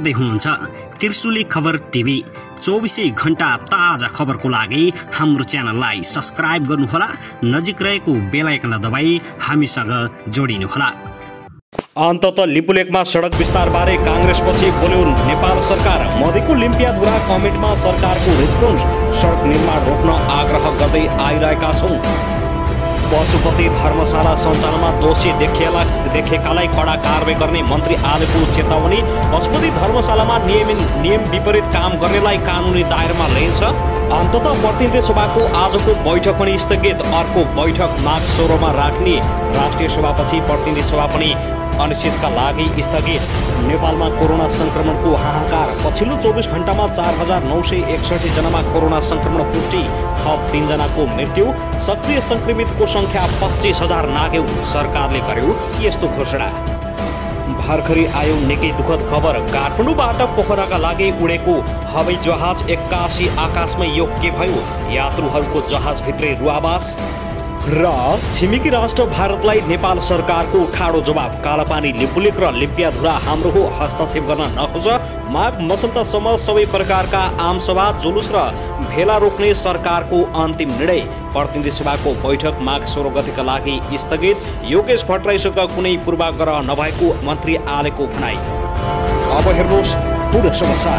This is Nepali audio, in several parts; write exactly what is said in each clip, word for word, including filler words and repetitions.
हेर्दै हुनुहुन्छ त्रिशुली खबर टिभी। चौबिसै घण्टा ताजा खबरको लागि हाम्रो च्यानललाई सब्स्क्राइब गर्नुहोला, नजिक रहेको बेल आइकन दबाई हामीसँग जोडिनुहोला। अन्ततः लिपुलेकमा सडक विस्तारबारे काङ्ग्रेसपछि बोल्यो नेपाल सरकार। मोदीको लिम्पियाधुरा कमेन्टमा सरकारको रेस्पोन्स। सडक निर्माण रोक्न आग्रह गर्दै आइरहेका छौँ। पशुपति धर्मशाला सञ्चालनमा दोषी देखिएला देखेकालाई कडा कारबाही गर्ने मन्त्री आलेको चेतावनी। पशुपति धर्मशालामा नियम नियम विपरीत काम गर्नेलाई कानुनी दायरामा ल्याइन्छ। अन्ततः प्रतिनिधि सभाको आजको बैठक पनि स्थगित। अर्को बैठक माघ सोह्रमा राख्ने। राष्ट्रिय सभापछि प्रतिनिधि सभा पनि अनिश्चितका लागि स्थगित। नेपालमा कोरोना संक्रमणको हाहाकार। पछिल्लो चौबिस घण्टामा चार हजार नौ सय एकसठी जनामा कोरोना संक्रमण पुष्टि। थप तीनजनाको मृत्यु। सक्रिय संक्रमितको संख्या पच्चिस हजार नाग्यो। सरकारले गर्यो यस्तो घोषणा। भर्खरै आयो निकै दुःखद खबर। काठमाडौँबाट पोखराका लागि उडेको हवाई जहाज एक्कासी आकाशमै यो के भयो? यात्रुहरूको जहाजभित्रै रुवाबास। र छिमेकी राष्ट्र भारतलाई नेपाल सरकारको ठाडो जवाब। कालापानी लिपुलेक र लिम्पियाधुरा हाम्रो हो, हस्तक्षेप गर्न नखोज। माघ मसन्तसम्म सबै प्रकारका आमसभा जुलुस र भेला रोक्ने सरकारको अन्तिम निर्णय। प्रतिनिधि सभाको बैठक माघ सोह्र गतेका लागि स्थगित। योगेश भट्टराईसँग कुनै पूर्वाग्रह नभएको मन्त्री आलेको भनाई। अब हेर्नुहोस् पूर्ण समाचार।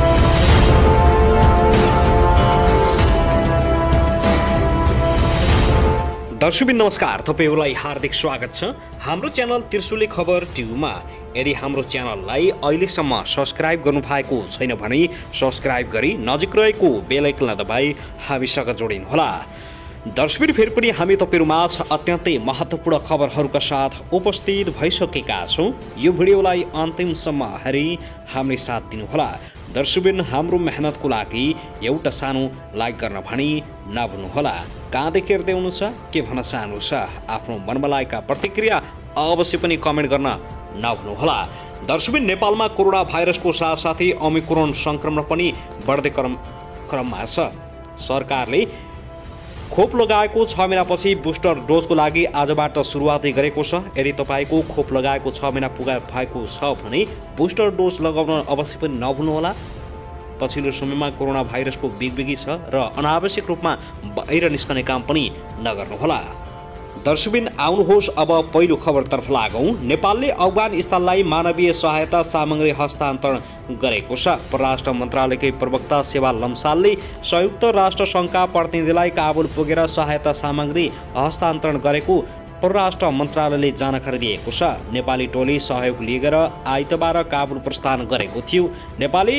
दर्शकबिन नमस्कार, तपाईहरुलाई हार्दिक स्वागत छ हाम्रो च्यानल त्रिशुली खबर टिभीमा। यदि हाम्रो च्यानललाई अहिलेसम्म सब्स्क्राइब गर्नुभएको छैन भने सब्स्क्राइब गरी नजिक रहेको बेल आइकन दबाई हामीसँग जोडिनुहोला। दर्शकबिन फेरि पनि हामी तपाईहरुमाझ अत्यन्तै महत्त्वपूर्ण खबरहरूका साथ उपस्थित भइसकेका छौँ। यो भिडियोलाई अन्तिमसम्म हेरी हामीले साथ दिनुहोला। दर्शकबिन हाम्रो मेहनतको लागि एउटा सानो लाइक गर्न भनी नभुल्नुहोला। कहाँदेखि हेर्दै हुनुहुन्छ, के भन्न चाहनुहुन्छ, आफ्नो मनमा लागेका प्रतिक्रिया अवश्य पनि कमेन्ट गर्न नभुल्नुहोला। दर्शकबिन नेपालमा कोरोना भाइरसको साथसाथै ओमिक्रोन संक्रमण पनि बढ्दै क्रम क्रममा छ। सरकारले खोप लगाएको छ महिनापछि बुस्टर डोजको लागि आजबाट सुरुवात गरेको छ। यदि तपाईँको खोप लगाएको छ महिना पुगा भएको छ भने बुस्टर डोज लगाउन अवश्य पनि नभुल्नुहोला। पछिल्लो समयमा कोरोना भाइरसको बिगबिगी छ र अनावश्यक रूपमा बाहिर निस्कने काम पनि नगर्नुहोला। दर्शकबिन आउनुहोस् अब पहिलो खबरतर्फ लागौँ। नेपालले अफगानिस्तानलाई मानवीय सहायता सामग्री हस्तान्तरण गरेको छ। परराष्ट्र मन्त्रालयकै प्रवक्ता सेवा लम्सालले संयुक्त राष्ट्र सङ्घका प्रतिनिधिलाई काबुल पुगेर सहायता सामग्री हस्तान्तरण गरेको परराष्ट्र मन्त्रालयले जानकारी दिएको छ। नेपाली टोली सहयोग लिएर आइतबार काबुल प्रस्थान गरेको थियो। नेपाली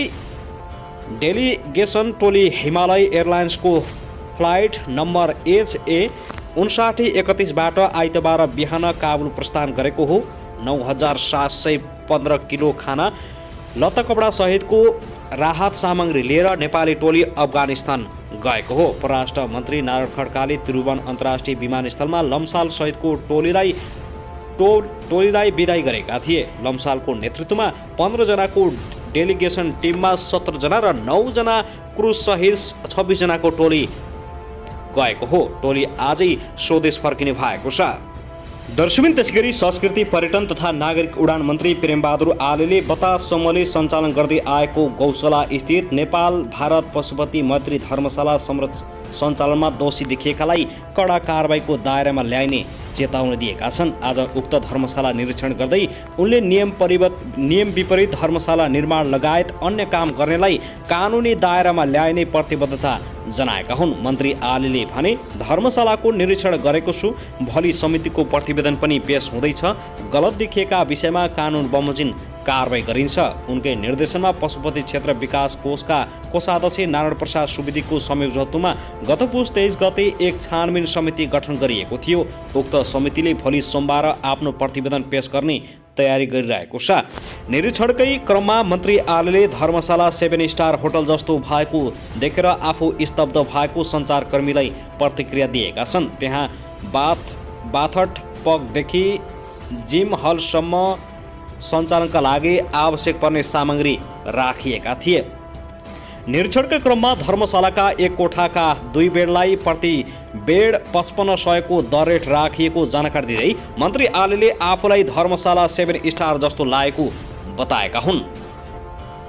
डेलिगेसन टोली हिमालय एयरलाइन्सको फ्लाइट नम्बर एच ए उन्साठी एकतिसबाट आइतबार बिहान काबुल प्रस्थान गरेको हो। नौ हजार सात सय पन्ध्र किलो खाना लत्ता कपडा सहितको राहत सामग्री लिएर नेपाली टोली अफगानिस्तान गएको हो। परराष्ट्र मन्त्री नारायण खड्काले त्रिभुवन अन्तर्राष्ट्रिय विमानस्थलमा लम्साल सहितको टोलीलाई टो टोलीलाई बिदाई गरेका थिए। लम्सालको नेतृत्वमा पन्ध्रजनाको डेलिगेसन टिममा सत्रजना र नौजना क्रुज सहित छब्बिसजनाको टोली गएको हो। टोली आजै स्वदेश फर्किने भएको छ। दर्शकबिन त्यसैगरी संस्कृति पर्यटन तथा नागरिक उडान मन्त्री प्रेमबहादुर आलेले बतास समूहले सञ्चालन गर्दै आएको गौशाला स्थित नेपाल भारत पशुपति मैत्री धर्मशाला सञ्चालनमा दोषी देखिएकालाई कडा कारबाहीको दायरामा ल्याइने चेतावनी दिएका छन्। आज उक्त धर्मशाला निरीक्षण गर्दै उनले नियम परिवर्तन नियम विपरीत धर्मशाला निर्माण लगायत अन्य काम गर्नेलाई कानुनी दायरामा ल्याइने प्रतिबद्धता जनाएका हुन्। मन्त्री आलेले भने धर्मशालाको निरीक्षण गरेको छु, भोलि समितिको प्रतिवेदन पनि पेश हुँदैछ। गलत देखिएका विषयमा कानुन बमोजिम कारबाही गरिन्छ। उनकै निर्देशनमा पशुपति क्षेत्र विकास कोषका कोषाध्यक्ष नारायण प्रसाद सुवेदीको संयोजकत्वमा गत पुस तेइस गते एक छानबिन समिति गठन गरिएको थियो। उक्त समितिले भोलि सोमबार आफ्नो प्रतिवेदन पेश गर्ने तयारी गरिरहेको छ। निरीक्षणकै क्रममा मन्त्री आलेले धर्मशाला सेभेन स्टार होटल जस्तो भएको देखेर आफू स्तब्ध भएको सञ्चारकर्मीलाई प्रतिक्रिया दिएका छन्। त्यहाँ बाथ बाथट पगदेखि जिम हलसम्म सञ्चालनका लागि आवश्यक पर्ने सामग्री राखिएका थिए। निरीक्षणका क्रममा धर्मशालाका एक कोठाका दुई बेडलाई प्रति बेड पचपन्न सयको दर रेट राखिएको जानकारी दिँदै मन्त्री आलेले आफूलाई धर्मशाला सेभेन स्टार जस्तो लागेको बताएका हुन्।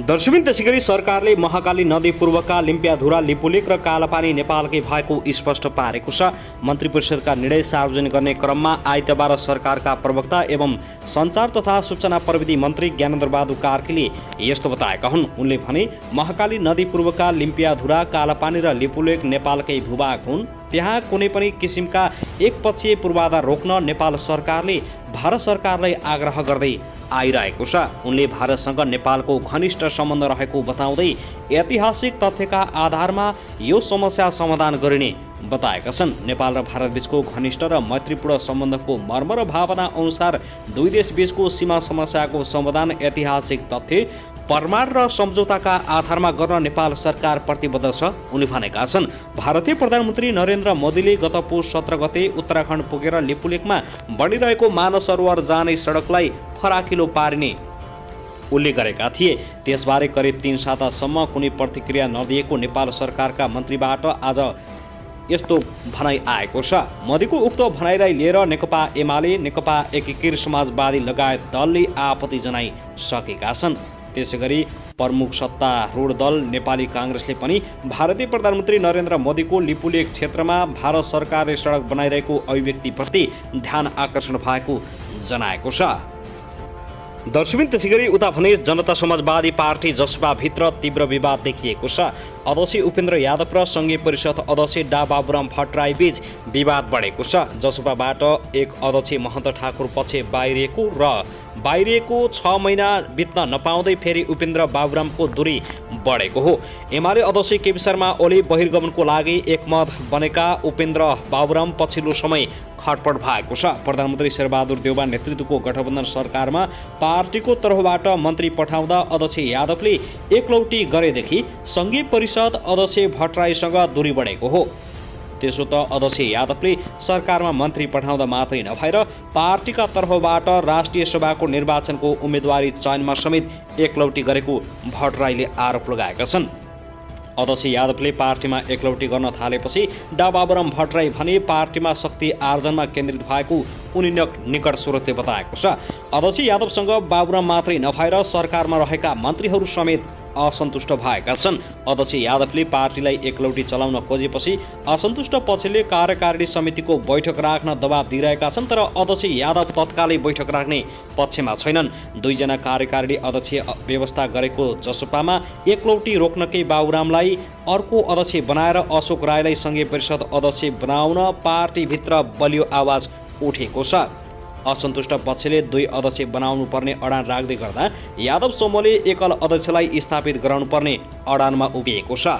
दर्शकबिन त्यसैगरी सरकारले महाकाली नदी पूर्वका लिम्पियाधुरा लिपुलेक र कालापानी नेपालकै भएको स्पष्ट पारेको छ। मन्त्री परिषदका निर्णय सार्वजनिक गर्ने क्रममा आइतबार सरकारका प्रवक्ता एवं सञ्चार तथा सूचना प्रविधि मन्त्री ज्ञानेन्द्र बहादुर कार्कीले यस्तो बताएका हुन्। उनले भने महाकाली नदी पूर्वका लिम्पियाधुरा कालापानी र लिपुलेक नेपालकै भूभाग हुन्। त्यहाँ कुनै पनि किसिमका एकपक्षीय पूर्वाधार रोक्न नेपाल सरकारले भारत सरकारलाई आग्रह गर्दै आइरहेको छ। उनले भारतसँग नेपालको घनिष्ठ सम्बन्ध रहेको बताउँदै ऐतिहासिक तथ्यका आधारमा यो समस्या समाधान गरिने बताएका छन्। नेपाल र भारतबीचको घनिष्ठ र मैत्रीपूर्ण सम्बन्धको मर्म र भावना अनुसार दुई देशबीचको सीमा समस्याको समाधान ऐतिहासिक तथ्य प्रमाण र सम्झौताका आधारमा गर्न नेपाल सरकार प्रतिबद्ध छ उनी भनेका छन्। भारतीय प्रधानमन्त्री नरेन्द्र मोदीले गत पुस सत्र गते उत्तराखण्ड पुगेर लिपुलेकमा बनिरहेको मानस सरोवर जाने सडकलाई फराकिलो पारिने उल्लेख गरेका थिए। त्यसबारे करिब तीन सातासम्म कुनै प्रतिक्रिया नदिएको नेपाल सरकारका मन्त्रीबाट आज यस्तो भनाइ आएको छ। मोदीको उक्त भनाइलाई लिएर नेकपा एमाले, नेकपा एकीकृत समाजवादी लगायत दलले आपत्ति जनाइसकेका छन्। त्यसैगरी प्रमुख सत्तारूढ दल नेपाली काङ्ग्रेसले पनि भारतीय प्रधानमन्त्री नरेन्द्र मोदीको लिपुलेक क्षेत्रमा भारत सरकारले सडक बनाइरहेको अभिव्यक्तिप्रति ध्यान आकर्षण भएको जनाएको छ। दर्शकबिन त्यसैगरी उता भने जनता समाजवादी पार्टी जसपाभित्र तीव्र विवाद देखिएको छ। अध्यक्ष उपेन्द्र यादव र सङ्घीय परिषद अध्यक्ष डा बाबुराम भट्टराई बीच विवाद बढेको छ। जसपाबाट एक अध्यक्ष महन्त ठाकुर पक्ष बाहिरिएको र बाहिरिएको छ महिना बित्न नपाउँदै फेरि उपेन्द्र बाबुरामको दूरी बढेको हो। एमाले अध्यक्ष केपी शर्मा ओली बहिर्गमनको लागि एकमत बनेका उपेन्द्र बाबुराम पछिल्लो समय खटपट भएको छ। प्रधानमन्त्री शेरबहादुर देउवा नेतृत्वको गठबन्धन सरकारमा पार्टीको तर्फबाट मन्त्री पठाउँदा अध्यक्ष यादवले एकलौटी गरेदेखि सङ्घीय परिषद अध्यक्ष भट्टराईसँग दूरी बढेको हो। त्यसो त अध्यक्ष यादवले सरकारमा मन्त्री पठाउँदा मात्रै नभएर पार्टीका तर्फबाट राष्ट्रिय सभाको निर्वाचनको उम्मेदवारी चयनमा समेत एकलौटी गरेको भट्टराईले आरोप लगाएका छन्। अध्यक्ष यादवले पार्टीमा एकलौटी गर्न थालेपछि डा बाबुराम भट्टराई भने पार्टीमा शक्ति आर्जनमा केन्द्रित भएको उनी निकट स्रोतले बताएको छ। अध्यक्ष यादवसँग बाबुराम मात्रै नभएर सरकारमा रहेका मन्त्रीहरू समेत असन्तुष्ट भएका छन्। अध्यक्ष यादवले पार्टीलाई एकलौटी चलाउन खोजेपछि असन्तुष्ट पक्षले कार्यकारिणी समितिको बैठक राख्न दबाब दिइरहेका छन्। तर अध्यक्ष यादव तत्कालै बैठक राख्ने पक्षमा छैनन्। दुईजना कार्यकारिणी अध्यक्ष व्यवस्था गरेको जसपामा एकलौटी रोक्नकै बाबुरामलाई अर्को अध्यक्ष बनाएर अशोक राईलाई सङ्घीय परिषद अध्यक्ष बनाउन पार्टीभित्र बलियो आवाज उठेको छ। असन्तुष्ट पक्षले दुई अध्यक्ष बनाउनु पर्ने अडान राख्दै गर्दा यादव समूहले एकल अध्यक्षलाई स्थापित गराउनु पर्ने अडानमा उभिएको छ।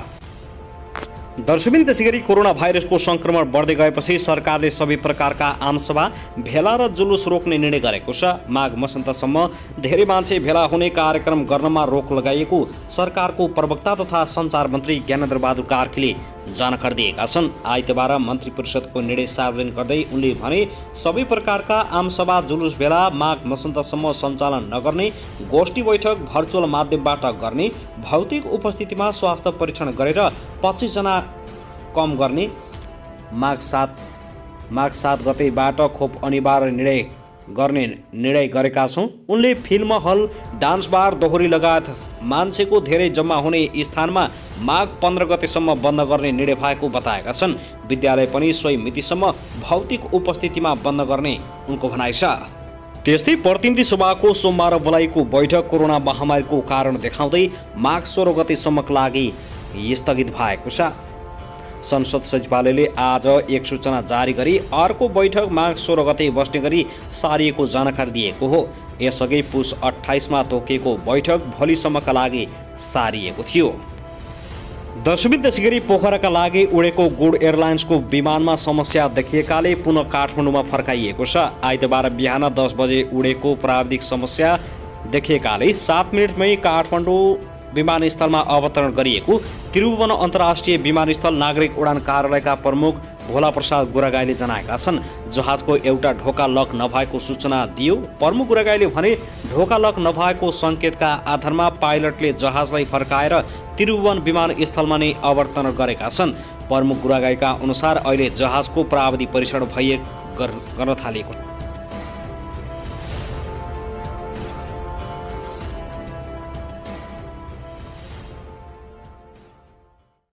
दर्शकबिन त्यसैगरी कोरोना भाइरसको संक्रमण बढ्दै गएपछि सरकारले सबै प्रकारका आमसभा, भेला र जुलुस रोक्ने निर्णय गरेको छ। माघ मसन्तसम्म धेरै मान्छे भेला हुने कार्यक्रम गर्नमा रोक लगाइएको सरकारको प्रवक्ता तथा सञ्चार मन्त्री ज्ञानेन्द्र बहादुर कार्कीले जानकारी दिएका छन्। आइतबार मन्त्री परिषदको निर्णय सार्वजनिक गर्दै उनले भने सबै प्रकारका आमसभा, जुलुस, भेला माघ मसन्तसम्म सञ्चालन नगर्ने, गोष्ठी बैठक भर्चुअल माध्यमबाट गर्ने, भौतिक उपस्थितिमा स्वास्थ्य परीक्षण गरेर पच्चिस जना कम गर्ने, माघ सात माघ सात गतेबाट खोप अनिवार्य निर्णय गर्ने निर्णय गरेका छौँ। उनले फिल्म हल, डान्स बार, दोहोरी लगायत मान्छेको धेरै जम्मा हुने स्थानमा माघ पन्ध्र गतेसम्म बन्द गर्ने निर्णय भएको बताएका छन्। विद्यालय पनि सोही मितिसम्म भौतिक उपस्थितिमा बन्द गर्ने उनको भनाइ छ। त्यस्तै प्रतिनिधि सभाको सोमबार बोलाइएको बैठक कोरोना महामारीको कारण देखाउँदै माघ सोह्र गतेसम्मका लागि स्थगित भएको छ। संसद सचिवालयले आज एक सूचना जारी गरी अर्को बैठक माघ सोह्र गते बस्ने गरी सारिएको जानकारी दिएको हो। यसअघि पुस अट्ठाइसमा तोकिएको बैठक भोलिसम्मका लागि सारिएको थियो। दर्शकबिन त्यसैगरी पोखराका लागि उडेको गुड एयरलाइन्सको विमानमा समस्या देखिएकाले पुनः काठमाडौँमा फर्काइएको छ। आइतबार बिहान दस बजे उडेको प्राविधिक समस्या देखिएकाले सात मिनटमै काठमाडौँ विमानस्थलमा अवतरण गरिएको त्रिभुवन अन्तर्राष्ट्रिय विमानस्थल नागरिक उडान कार्यालयका प्रमुख भोला प्रसाद गुरागाईले जनाएका छन्। जहाजको एउटा ढोका लक नभएको सूचना दियो। प्रमुख गुरागाईले भने ढोका लक नभएको सङ्केतका आधारमा पाइलटले जहाजलाई फर्काएर त्रिभुवन विमानस्थलमा नै अवतरण गरेका छन्। प्रमुख गुरागाईका अनुसार अहिले जहाजको प्राविधिक परीक्षण भइए गर्न थालिएको